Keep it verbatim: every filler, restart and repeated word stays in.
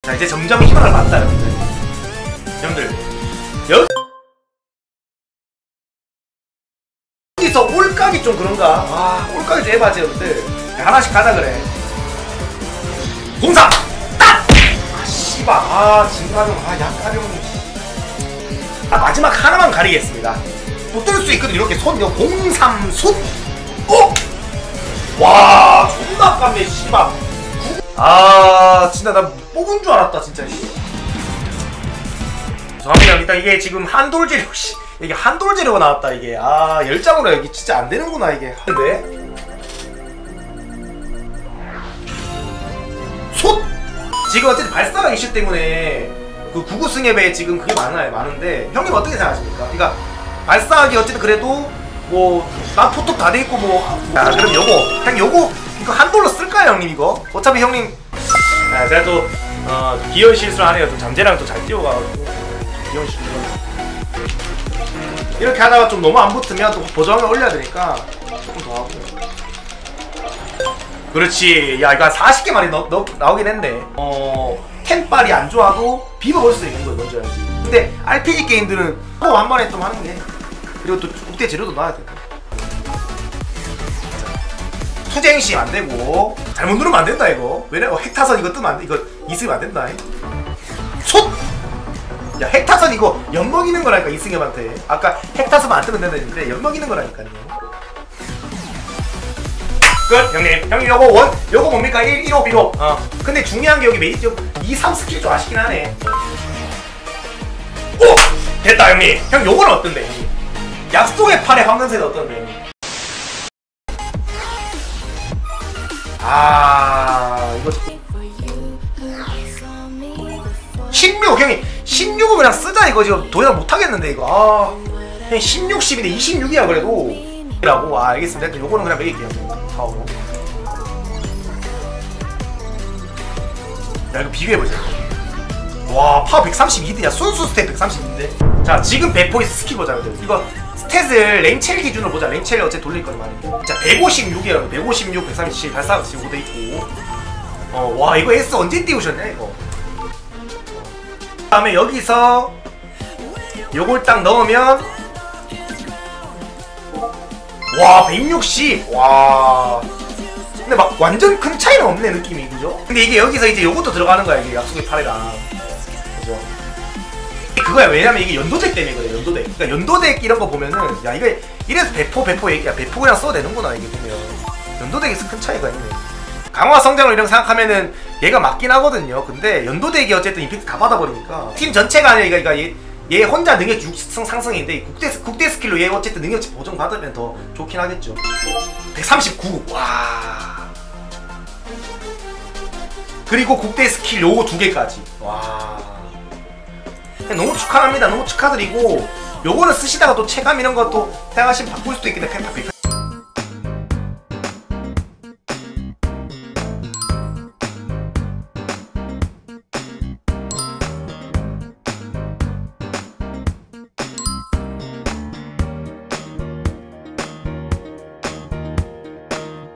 자 이제 점점 희망을 받다 여러분들. 여러분들 여기서 올각이 좀 그런가? 아 올각이 좀 해봐지 여러분들. 하나씩 가자 그래. 공삼! 딱! 아 씨발 아 진가령 아 약가령. 아 마지막 하나만 가리겠습니다. 못 뚫을 수 있거든 이렇게 손 이거 공삼 숫! 어? 와 존나 깜네 씨발. 아 진짜 나 뽑은 줄 알았다 진짜. 죄송합니다. 일단 이게 지금 한돌 재료 씨 이게 한돌 재료가 나왔다 이게. 아 열 장으로 이게 진짜 안 되는구나 이게. 근데 솥! 지금 어쨌든 발사가 이슈 때문에 그 구구 승협에 지금 그게 많아요. 많은데 형님 어떻게 생각하십니까? 그러니까 발사하기 어쨌든 그래도 뭐나 포토 다 돼있고 뭐. 아 그럼 요거 그냥 요거 이거 한돌로 쓸까요 형님 이거? 어차피 형님 아 제가 또 어, 귀여운 실수를 하네요. 또 잠재랑 또 잘 뛰어가가지고 귀여운 실수를 이렇게 하다가 좀 너무 안 붙으면 또 보정을 올려야 되니까 조금 더 하고. 그렇지. 야 이거 한 사십 개 만이 너, 너, 나오긴 했네. 어 템빨이 안 좋아도 비벼볼 수 있는 걸 먼저 해야지. 근데 알피지 게임들은 또 한 번에 좀 하는 게. 그리고 또 국대 재료도 넣어야 돼. 투쟁시 안 되고 잘못 누르면 안 된다 이거. 왜냐? 어, 핵타선 이거 뜨면 안 돼. 이거 이승엽 안 된다. 솥! 야 핵타선 이거 엿먹이는 거라니까 이승엽한테. 아까 핵타선 안 뜨면 된다 했는데 엿먹이는 거라니까요. 끝! 형님! 형님 요거 원! 요거 뭡니까? 일, 일호, 비호! 어. 근데 중요한 게 여기 메이지 좀 이, 삼 스킬 좀 아쉽긴 하네. 오! 됐다 형님! 형 요건 어떤데 형님? 약속의 팔의 황금색은 어떤데 형님? 아 이거 십육! 형님! 십육은 그냥 쓰자 이거 지금 더 이상 못하겠는데 이거. 아 형님 십육, 십인데 이십육이야 그래도 라고. 아 알겠습니다. 일단 요거는 그냥 매길게요. 사오로. 야 이거 비교해보자. 와 파워 백삼십이 대 야 순수 스탯 백삼십인데. 자 지금 배포이스 스킬 보자. 이거 스탯을 랭첼 기준으로 보자. 랭첼 어째 돌릴 거는 말이야. 자 백오십육이에요. 백오십육, 백삼십칠, 발사가 지금 오 대 있고. 어 와 이거 S 언제 띄우셨냐 이거. 그 다음에 여기서 요걸 딱 넣으면 와 백육십! 와 근데 막 완전 큰 차이는 없네 느낌이 그죠? 근데 이게 여기서 이제 요것도 들어가는 거야 이게 약속의 팔이랑 그죠? 그거야. 왜냐면 이게 연도덱 때문에 그래. 연도덱. 그러니까 연도덱 이런 거 보면은 야 이게 이래서 배포 배포 얘기야. 배포 그냥 써도 되는구나 이게 보면. 연도덱에서 큰 차이가 있네. 강화 성장을 이런 거 생각하면은 얘가 맞긴 하거든요. 근데 연도덱이 어쨌든 임팩트 다 받아버리니까 팀 전체가 아니라 그러니까 얘, 얘 혼자 능력 육 승 상승인데 국대, 국대 스킬로 얘 어쨌든 능력치 보정받으면 더 좋긴 하겠죠. 백삼십구! 와 그리고 국대 스킬 요거 두 개까지. 와 너무 축하합니다. 너무 축하드리고 요거는 쓰시다가 또 체감 이런 것도 생각하시면 바꿀 수도 있겠네.